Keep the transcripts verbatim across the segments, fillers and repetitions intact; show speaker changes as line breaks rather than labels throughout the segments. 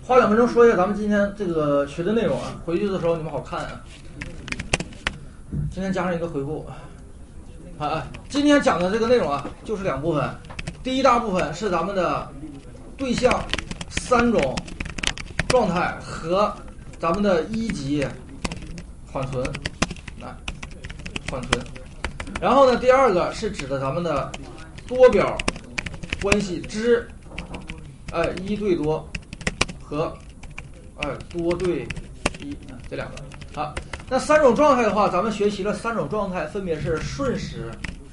花两分钟说一下咱们今天这个学的内容啊，回去的时候你们好看啊。今天加上一个回顾啊啊，今天讲的这个内容啊，就是两部分。第一大部分是咱们的对象三种状态和咱们的一级缓存啊，缓存。然后呢，第二个是指的咱们的多表关系之，哎，一对多和哎多对一这两个啊。那三种状态的话，咱们学习了三种状态，分别是瞬时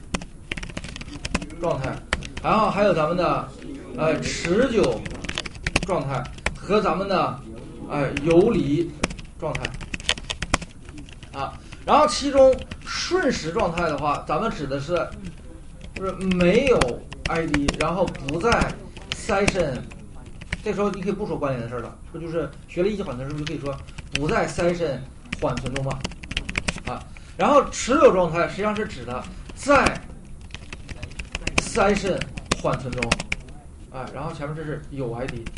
状态，然后还有咱们的呃持久状态和咱们的呃游离状态啊。然后其中瞬时状态的话，咱们指的是就是没有 I D， 然后不在 session， 这时候你可以不说关联的事了，这就是学了一级缓存是不是可以说不在 session 缓存中吧？啊，然后持久状态实际上是指的在 session 缓存中，啊，然后前面这是有 I D，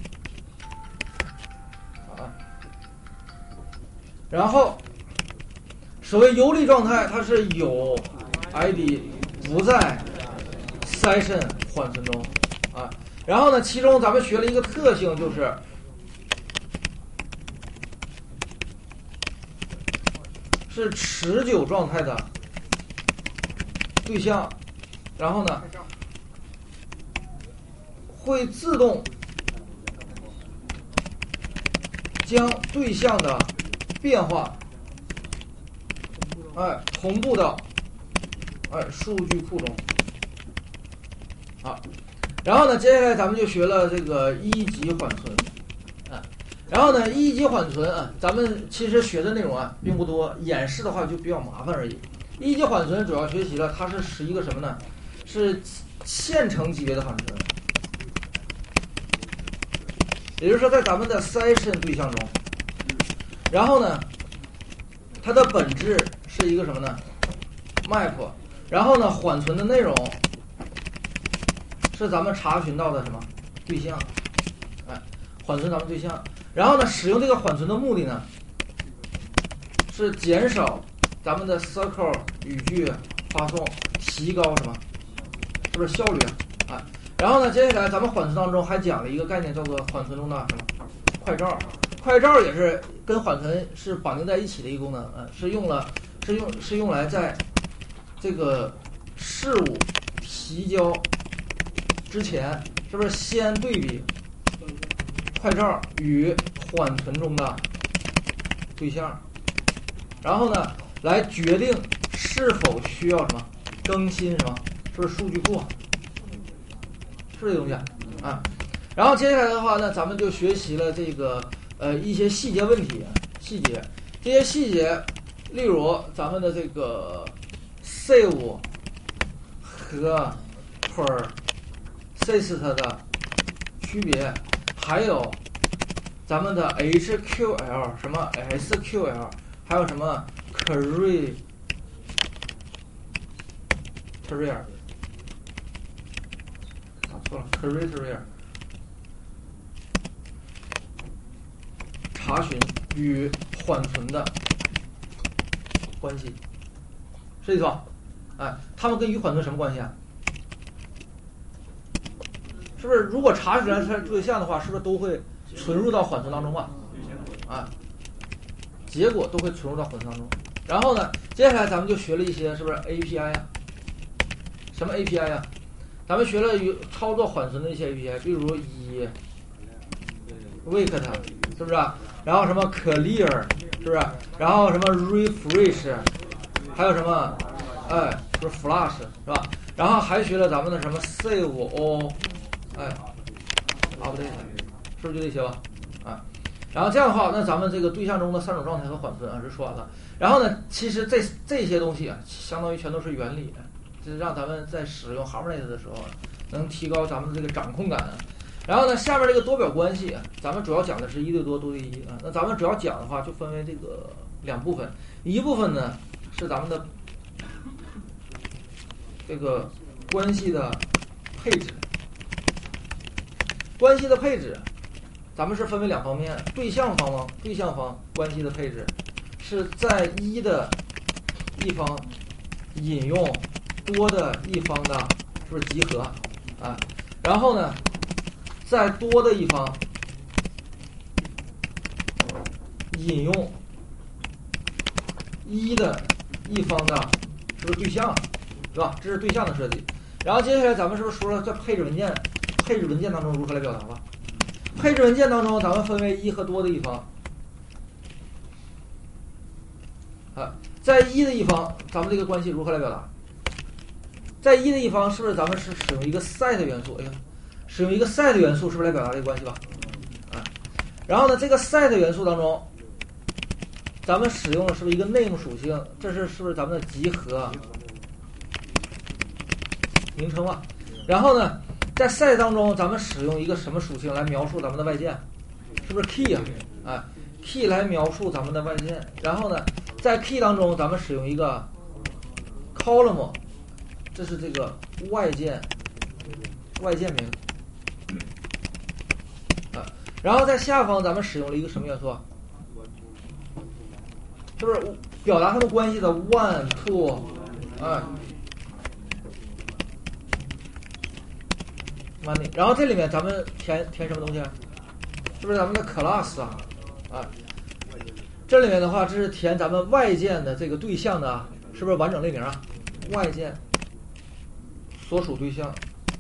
啊，然后所谓游离状态，它是有 I D 不在 session 缓存中，啊，然后呢，其中咱们学了一个特性，就是是持久状态的对象，然后呢会自动将对象的变化哎同步到哎数据库中啊。然后呢，接下来咱们就学了这个一级缓存啊。然后呢，一级缓存啊，咱们其实学的内容啊并不多，演示的话就比较麻烦而已。一级缓存主要学习了，它是是一个什么呢？是线程级别的缓存，也就是说在咱们的 session 对象中，然后呢，它的本质是一个什么呢 ？map， 然后呢，缓存的内容是咱们查询到的什么对象，哎，缓存咱们对象。然后呢，使用这个缓存的目的呢，是减少咱们的 circle 语句发送，提高什么？是不是效率啊？啊，然后呢，接下来咱们缓存当中还讲了一个概念，叫做缓存中的什么快照。快照也是跟缓存是绑定在一起的一个功能，呃，是用了是用是用来在这个事物提交之前，是不是先对比快照与缓存中的对象，然后呢，来决定是否需要什么更新什么，是不是数据库？是这个东西啊？啊，然后接下来的话呢，咱们就学习了这个呃一些细节问题，细节这些细节，例如咱们的这个 save 和 persist 的区别，还有咱们的 H Q L 什么 S Q L， 还有什么 career career 打错了 career career 查询与缓存的关系，是这意思吧？哎，它们跟与缓存什么关系啊？是不是如果查出来它是对象的话，是不是都会存入到缓存当中啊？啊，结果都会存入到缓存当中。然后呢，接下来咱们就学了一些是不是 A P I 啊？什么 A P I 啊？咱们学了与操作缓存的一些 A P I， 比如以 wait 是不是？然后什么 clear 是不是？然后什么 refresh， 还有什么哎，就是 flash 是吧？然后还学了咱们的什么 save all， 哎 update， 是不是就这些吧？啊，然后这样的话，那咱们这个对象中的三种状态和缓存啊是说完了。然后呢，其实这这些东西啊，相当于全都是原理，就是让咱们在使用 Hibernate 的时候，能提高咱们的这个掌控感。然后呢，下面这个多表关系，咱们主要讲的是一对多，多对一啊。那咱们主要讲的话，就分为这个两部分，一部分呢是咱们的这个关系的配置，关系的配置咱们是分为两方面，对象方方对象方关系的配置是在一的一方引用多的一方的，是不是集合啊？然后呢，在多的一方引用一的一方的，是不是对象，是吧？这是对象的设计。然后接下来咱们是不是说了在配置文件配置文件当中如何来表达了？配置文件当中咱们分为一和多的一方啊，在一的一方咱们这个关系如何来表达？在一的一方是不是咱们是使用一个 set 元素？哎呀，使用一个 set 元素是不是来表达这个关系吧？啊，然后呢，这个 set 元素当中咱们使用的是不是一个 name 属性？这是是不是咱们的集合名称啊？然后呢，在 set 当中咱们使用一个什么属性来描述咱们的外键？是不是 key 啊？啊 key 来描述咱们的外键。然后呢，在 key 当中咱们使用一个 column， 这是这个外键外键名啊。然后在下方咱们使用了一个什么元素啊？是不是表达它们关系的 one two 啊 money？ 然后这里面咱们填填什么东西？是不是咱们的 class 啊？啊，这里面的话，这是填咱们外键的这个对象的，是不是完整类名啊？外键所属对象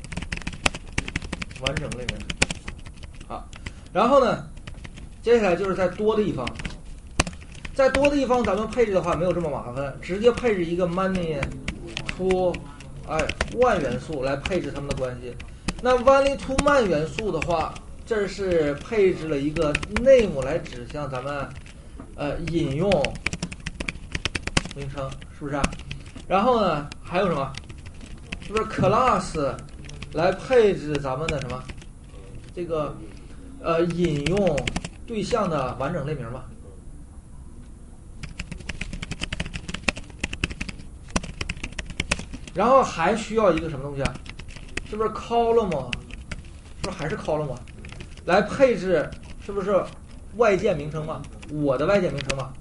完整类名。好，然后呢，接下来就是在多的一方。在多的一方，咱们配置的话没有这么麻烦，直接配置一个 money to 哎 one 元素来配置它们的关系。那 money to man 元素的话，这是配置了一个 name 来指向咱们呃引用名称，是不是啊？然后呢，还有什么？是不是 class 来配置咱们的什么这个呃引用对象的完整类名吧？然后还需要一个什么东西啊？是不是 column？ 是不是还是 column 啊？来配置是不是外键名称嘛？我的外键名称嘛？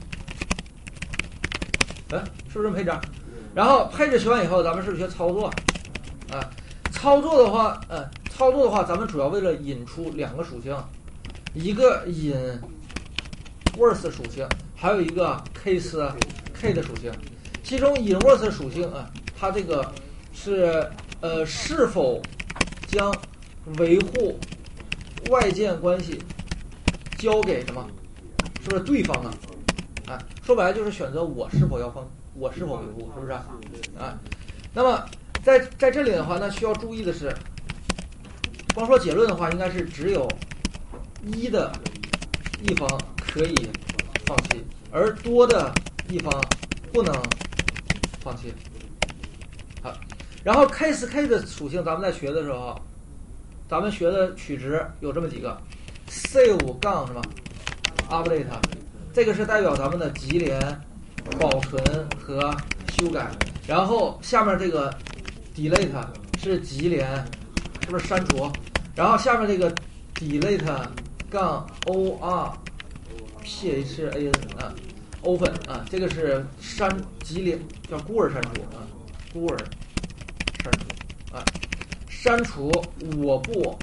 哎，是不是这么配置？然后配置学完以后，咱们是不是学操作？啊，操作的话，呃，操作的话，咱们主要为了引出两个属性，一个引 worth 属性，还有一个 case k 的属性。其中引 worth 属性啊，它这个是呃是否将维护外键关系交给什么？是不是对方啊？啊，说白了就是选择我是否要放，我是否维护，是不是啊？啊，那么在在这里的话，那需要注意的是，光说结论的话，应该是只有一的一方可以放弃，而多的一方不能放弃。好，然后 case k 的属性，咱们在学的时候，咱们学的取值有这么几个 ，save 杠什么 update， 这个是代表咱们的级联、保存和修改。然后下面这个 delete 是级联，是不是删除？然后下面这个 delete 杠 or phan 啊 open 啊，这个是删级联，叫孤儿删除啊，孤儿删除啊，删除我不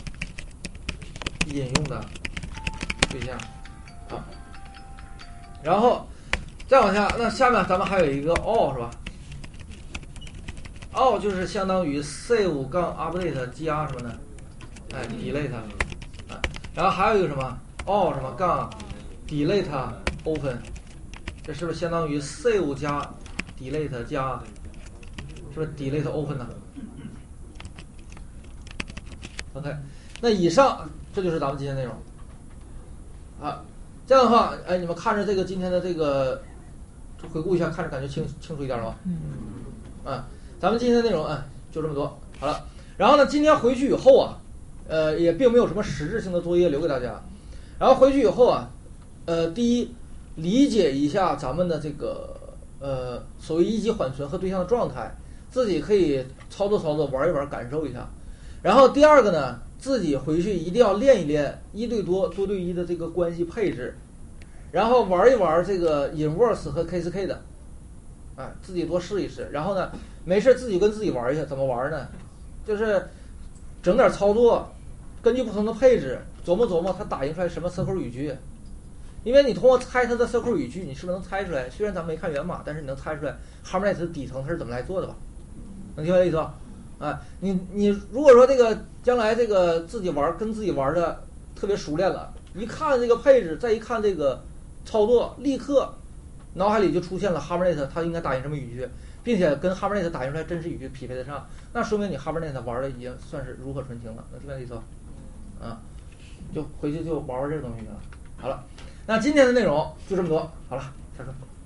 引用的对象啊。然后再往下，那下面咱们还有一个 all 是吧？all 就是相当于 save 杠 update 加什么呢？哎 delete 啊，然后还有一个什么 all 什么杠 delete open， 这是不是相当于 save 加 delete 加是不是 delete open 呢 ？OK， 那以上这就是咱们今天内容啊。这样的话，哎，你们看着这个今天的这个回顾一下，看着感觉清清楚一点了吗？嗯。啊，咱们今天的内容啊就这么多，好了。然后呢，今天回去以后啊，呃，也并没有什么实质性的作业留给大家。然后回去以后啊，呃，第一，理解一下咱们的这个呃所谓一级缓存和对象的状态，自己可以操作操作，玩一玩，感受一下。然后第二个呢， 自己回去一定要练一练一对多、多对一的这个关系配置，然后玩一玩这个 inverse 和 K S K 的，哎，自己多试一试。然后呢，没事自己跟自己玩一下，怎么玩呢？就是整点操作，根据不同的配置琢磨琢磨它打印出来什么 circle 语句。因为你通过猜它的 circle 语句，你是不是能猜出来？虽然咱们没看源码，但是你能猜出来 Harmonize 的底层它是怎么来做的吧？能听明白意思吧？啊，你你如果说这个将来这个自己玩跟自己玩的特别熟练了，一看这个配置，再一看这个操作，立刻脑海里就出现了 Harmonize 它应该打印什么语句，并且跟 Harmonize 打印出来真实语句匹配得上，那说明你 Harmonize 玩的已经算是炉火纯青了。能听明白意思吧？啊，就回去就玩玩这个东西去了。好了，那今天的内容就这么多。好了，下课。